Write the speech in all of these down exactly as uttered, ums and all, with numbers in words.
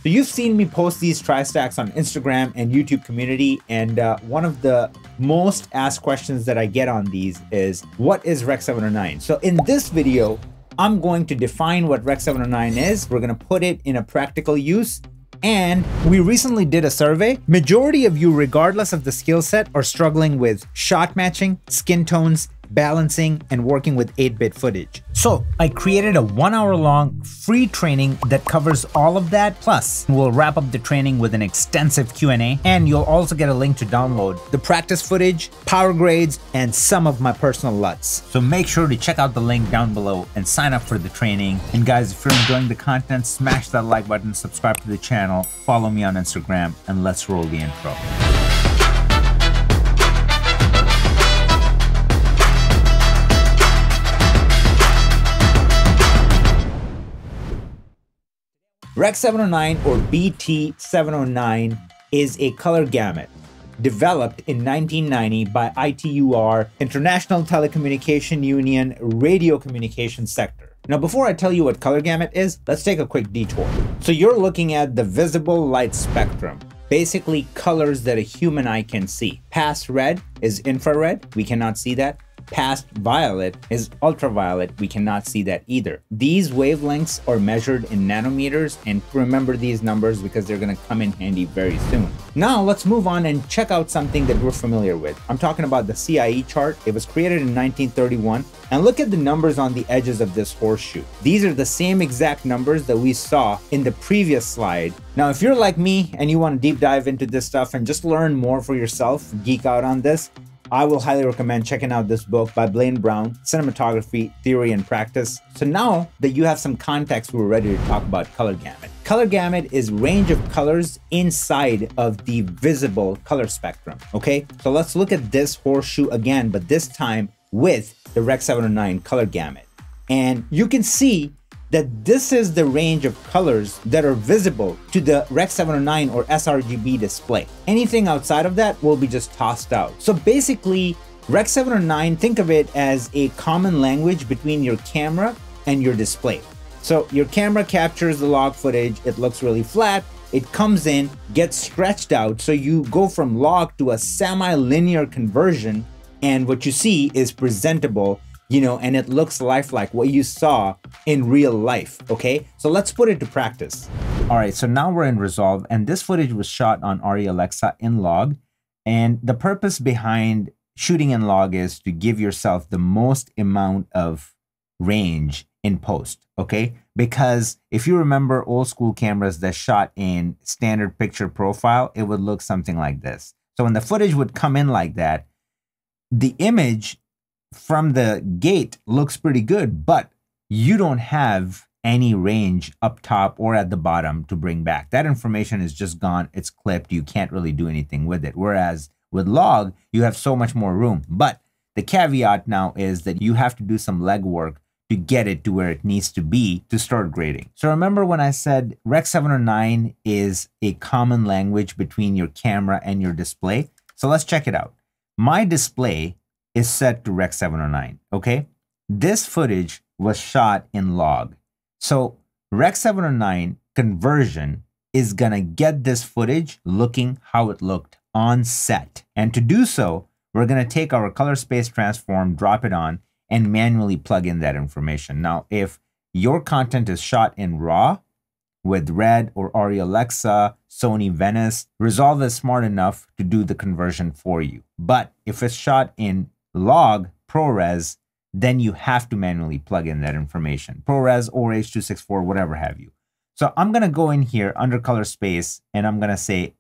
So you've seen me post these tri-stacks on Instagram and YouTube community, and uh, one of the most asked questions that I get on these is, what is Rec seven oh nine? So in this video, I'm going to define what Rec seven oh nine is. We're gonna put it in a practical use. And we recently did a survey. Majority of you, regardless of the skill set, are struggling with shot matching, skin tones, balancing, and working with eight bit footage. So I created a one hour long free training that covers all of that. Plus, we'll wrap up the training with an extensive Q and A, and you'll also get a link to download the practice footage, power grades, and some of my personal L U Ts. So make sure to check out the link down below and sign up for the training. And guys, if you're enjoying the content, smash that like button, subscribe to the channel, follow me on Instagram, and let's roll the intro. Rec seven oh nine, or B T seven oh nine, is a color gamut developed in nineteen ninety by I T U R, International Telecommunication Union, Radio Communication Sector. Now, before I tell you what color gamut is, let's take a quick detour. So you're looking at the visible light spectrum, basically colors that a human eye can see. Past red is infrared, we cannot see that. Past violet is ultraviolet, we cannot see that either. These wavelengths are measured in nanometers, and remember these numbers because they're going to come in handy very soon. Now let's move on and check out something that we're familiar with. I'm talking about the C I E chart. It was created in nineteen thirty-one, and look at the numbers on the edges of this horseshoe. These are the same exact numbers that we saw in the previous slide. Now, if you're like me and you want to deep dive into this stuff and just learn more for yourself, geek out on this, I will highly recommend checking out this book by Blaine Brown, Cinematography, Theory and Practice. So now that you have some context, we're ready to talk about color gamut. Color gamut is range of colors inside of the visible color spectrum, okay? So let's look at this horseshoe again, but this time with the Rec seven oh nine color gamut. And you can see that this is the range of colors that are visible to the Rec seven oh nine or s R G B display. Anything outside of that will be just tossed out. So basically, Rec seven oh nine, think of it as a common language between your camera and your display. So your camera captures the log footage, it looks really flat, it comes in, gets stretched out, so you go from log to a semi-linear conversion, and what you see is presentable, you know, and it looks lifelike, what you saw in real life, okay? So let's put it to practice. All right, so now we're in Resolve, and this footage was shot on R E Alexa in log, and the purpose behind shooting in log is to give yourself the most amount of range in post, okay? Because if you remember old school cameras that shot in standard picture profile, it would look something like this. So when the footage would come in like that, the image from the gate looks pretty good, but you don't have any range up top or at the bottom to bring back. That information is just gone, it's clipped, you can't really do anything with it. Whereas with log, you have so much more room. But the caveat now is that you have to do some legwork to get it to where it needs to be to start grading. So remember when I said Rec seven oh nine is a common language between your camera and your display? So let's check it out. My display is set to Rec seven oh nine, okay? This footage was shot in log. So Rec seven oh nine conversion is gonna get this footage looking how it looked on set. And to do so, we're gonna take our color space transform, drop it on, and manually plug in that information. Now, if your content is shot in RAW with Red or R E Alexa, Sony Venice, Resolve is smart enough to do the conversion for you. But if it's shot in log ProRes, then you have to manually plug in that information. ProRes or H two sixty-four, whatever have you. So I'm gonna go in here under color space and I'm gonna say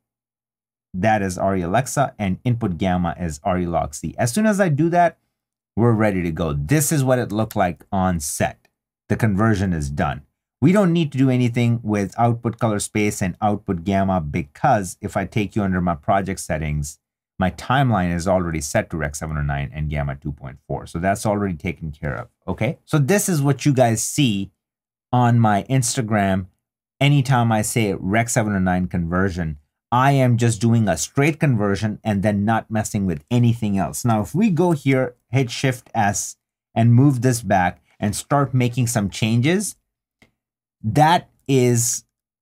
that is R E Alexa and input gamma is R E log C. As soon as I do that, we're ready to go. This is what it looked like on set. The conversion is done. We don't need to do anything with output color space and output gamma, because if I take you under my project settings, my timeline is already set to Rec seven oh nine and gamma two point four. So that's already taken care of, okay? So this is what you guys see on my Instagram. Anytime I say Rec seven oh nine conversion, I am just doing a straight conversion and then not messing with anything else. Now, if we go here, hit Shift S and move this back and start making some changes, that is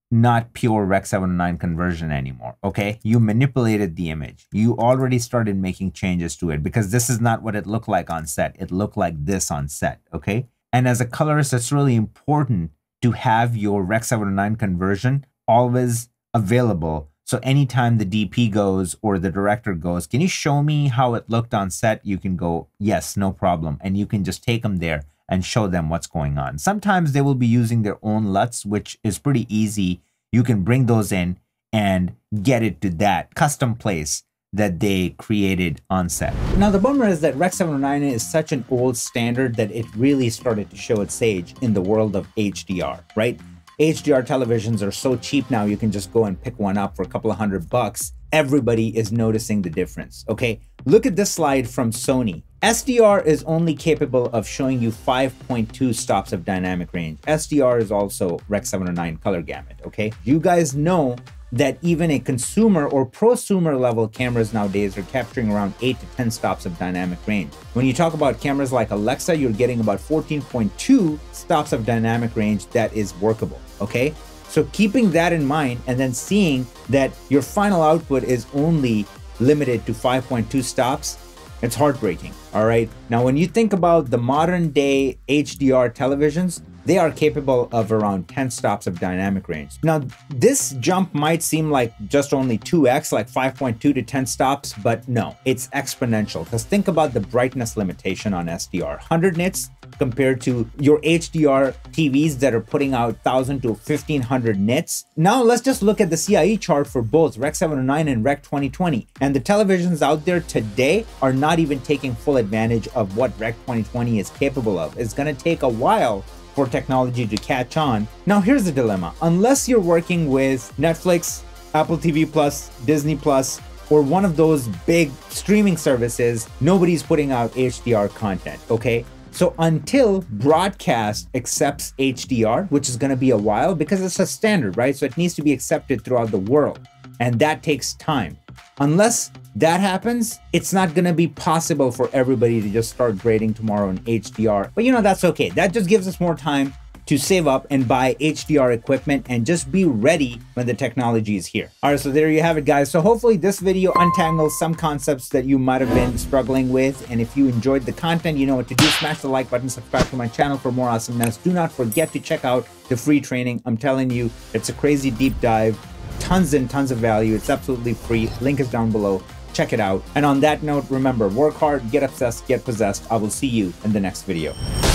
not pure Rec seven oh nine conversion anymore, okay? You manipulated the image. You already started making changes to it because this is not what it looked like on set. It looked like this on set, okay? And as a colorist, it's really important to have your Rec seven oh nine conversion always available. So anytime the D P goes or the director goes, can you show me how it looked on set? You can go, yes, no problem. And you can just take them there and show them what's going on. Sometimes they will be using their own L U Ts, which is pretty easy. You can bring those in and get it to that custom place that they created on set. Now, the bummer is that Rec seven oh nine is such an old standard that it really started to show its age in the world of H D R, right? H D R televisions are so cheap now, you can just go and pick one up for a couple of hundred bucks. Everybody is noticing the difference, okay? Look at this slide from Sony. S D R is only capable of showing you five point two stops of dynamic range. S D R is also Rec seven oh nine color gamut, okay? You guys know that even a consumer or prosumer level cameras nowadays are capturing around eight to ten stops of dynamic range. When you talk about cameras like Alexa, you're getting about fourteen point two stops of dynamic range that is workable, okay? So keeping that in mind and then seeing that your final output is only limited to five point two stops, it's heartbreaking, all right? Now, when you think about the modern day H D R televisions, they are capable of around ten stops of dynamic range. Now, this jump might seem like just only two X, like five point two to ten stops, but no, it's exponential. Because think about the brightness limitation on S D R. one hundred nits compared to your H D R T Vs that are putting out one thousand to fifteen hundred nits. Now let's just look at the C I E chart for both Rec seven oh nine and Rec twenty twenty. And the televisions out there today are not even taking full advantage of what Rec twenty twenty is capable of. It's gonna take a while for technology to catch on. Now here's the dilemma. Unless you're working with Netflix, Apple T V Plus, Disney Plus, or one of those big streaming services, nobody's putting out H D R content, okay? So until broadcast accepts H D R, which is gonna be a while because it's a standard, right? So it needs to be accepted throughout the world, and that takes time. Unless that happens, it's not gonna be possible for everybody to just start grading tomorrow in H D R. But you know, that's okay. That just gives us more time to save up and buy H D R equipment and just be ready when the technology is here. All right, so there you have it, guys. So hopefully this video untangles some concepts that you might have been struggling with. And if you enjoyed the content, you know what to do. Smash the like button, subscribe to my channel for more awesomeness. Do not forget to check out the free training. I'm telling you, it's a crazy deep dive, tons and tons of value. It's absolutely free. Link is down below. Check it out. And on that note, remember, work hard, get obsessed, get possessed. I will see you in the next video.